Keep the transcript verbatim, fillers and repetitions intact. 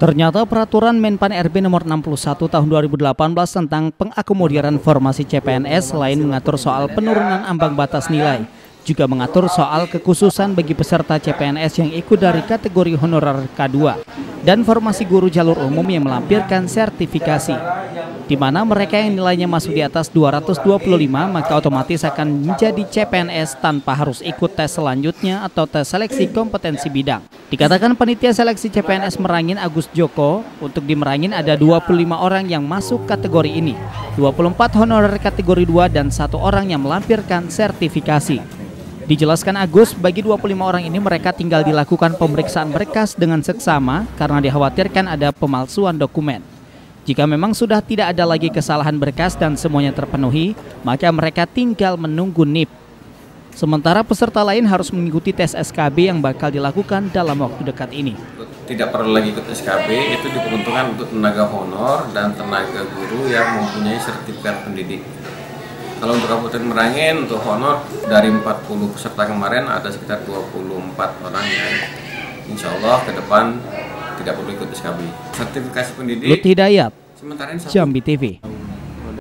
Ternyata peraturan Menpan R B nomor enam puluh satu tahun dua ribu delapan belas tentang pengakomodaran formasi C P N S selain mengatur soal penurunan ambang batas nilai, juga mengatur soal kekhususan bagi peserta C P N S yang ikut dari kategori honorer K dua dan formasi guru jalur umum yang melampirkan sertifikasi, di mana mereka yang nilainya masuk di atas dua ratus dua puluh lima maka otomatis akan menjadi C P N S tanpa harus ikut tes selanjutnya atau tes seleksi kompetensi bidang. Dikatakan panitia seleksi C P N S Merangin Agus Joko, untuk di Merangin ada dua puluh lima orang yang masuk kategori ini, dua puluh empat honorer kategori dua dan satu orang yang melampirkan sertifikasi. Dijelaskan Agus, bagi dua puluh lima orang ini mereka tinggal dilakukan pemeriksaan berkas dengan seksama karena dikhawatirkan ada pemalsuan dokumen. Jika memang sudah tidak ada lagi kesalahan berkas dan semuanya terpenuhi, maka mereka tinggal menunggu N I P. Sementara peserta lain harus mengikuti tes S K B yang bakal dilakukan dalam waktu dekat ini. Tidak perlu lagi ikut S K B, itu diperuntukkan untuk tenaga honor dan tenaga guru yang mempunyai sertifikat pendidik. Kalau untuk Kabupaten Merangin, untuk honor dari empat puluh peserta kemarin ada sekitar dua puluh empat orang yang insya Allah ke depan tidak perlu ikut S K B. Sertifikasi pendidik. Lut Hidayat, Jambi T V.